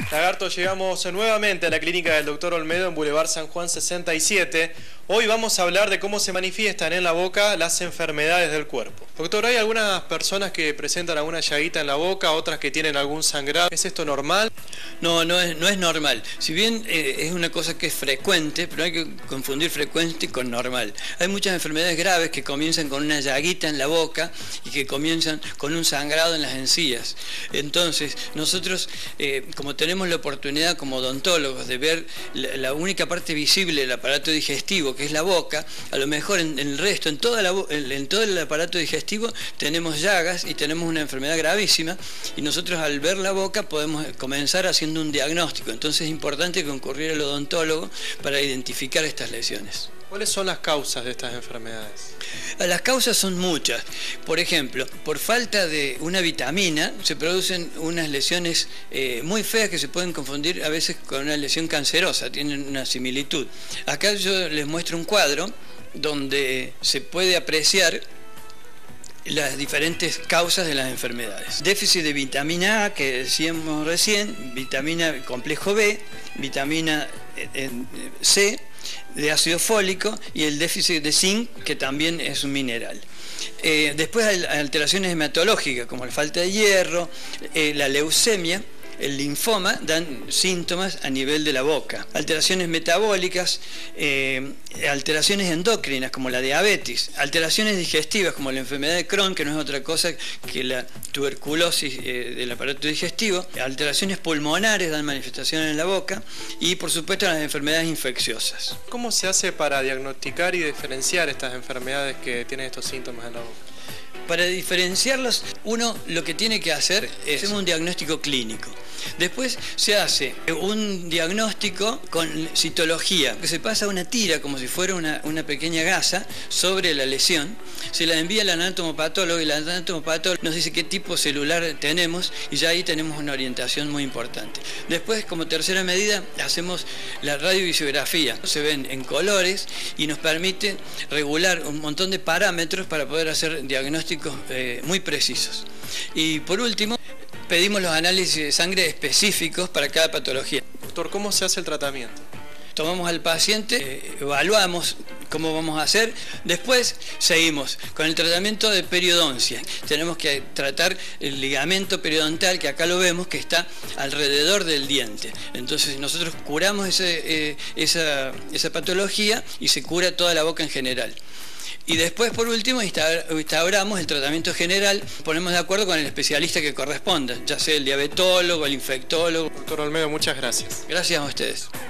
Lagarto, llegamos nuevamente a la clínica del Dr. Olmedo en Boulevard San Juan 67. Hoy vamos a hablar de cómo se manifiestan en la boca las enfermedades del cuerpo. Doctor, hay algunas personas que presentan alguna llaguita en la boca, otras que tienen algún sangrado. ¿Es esto normal? No es normal. Si bien es una cosa que es frecuente, pero hay que confundir frecuente con normal. Hay muchas enfermedades graves que comienzan con una llaguita en la boca y que comienzan con un sangrado en las encías. Entonces, nosotros, como tenemos la oportunidad como odontólogos de ver la única parte visible del aparato digestivo, que es la boca, a lo mejor en el resto, en todo el aparato digestivo, tenemos llagas y tenemos una enfermedad gravísima, y nosotros al ver la boca podemos comenzar haciendo un diagnóstico. Entonces es importante concurrir al odontólogo para identificar estas lesiones. ¿Cuáles son las causas de estas enfermedades? Las causas son muchas. Por ejemplo, por falta de una vitamina se producen unas lesiones muy feas que se pueden confundir a veces con una lesión cancerosa, tienen una similitud. Acá yo les muestro un cuadro donde se puede apreciar las diferentes causas de las enfermedades. Déficit de vitamina A, que decíamos recién, vitamina complejo B, vitamina C, de ácido fólico, y el déficit de zinc, que también es un mineral. Después hay alteraciones hematológicas como la falta de hierro, la leucemia, el linfoma, dan síntomas a nivel de la boca. Alteraciones metabólicas, alteraciones endocrinas como la diabetes, alteraciones digestivas como la enfermedad de Crohn, que no es otra cosa que la tuberculosis del aparato digestivo, alteraciones pulmonares dan manifestaciones en la boca, y por supuesto las enfermedades infecciosas. ¿Cómo se hace para diagnosticar y diferenciar estas enfermedades que tienen estos síntomas en la boca? Para diferenciarlos, uno lo que tiene que hacer es un diagnóstico clínico. Después se hace un diagnóstico con citología, que se pasa una tira como si fuera una pequeña gasa sobre la lesión, se la envía al anatomopatólogo y el anatomopatólogo nos dice qué tipo celular tenemos, y ya ahí tenemos una orientación muy importante. Después, como tercera medida, hacemos la radiovisiografía. Se ven en colores y nos permite regular un montón de parámetros para poder hacer diagnósticos muy precisos. Y por último, pedimos los análisis de sangre específicos para cada patología. Doctor, ¿cómo se hace el tratamiento? Tomamos al paciente, evaluamos cómo vamos a hacer, después seguimos con el tratamiento de periodoncia. Tenemos que tratar el ligamento periodontal, que acá lo vemos, que está alrededor del diente. Entonces nosotros curamos esa patología y se cura toda la boca en general. Y después, por último, instauramos el tratamiento general, ponemos de acuerdo con el especialista que corresponda, ya sea el diabetólogo, el infectólogo. Doctor Olmedo, muchas gracias. Gracias a ustedes.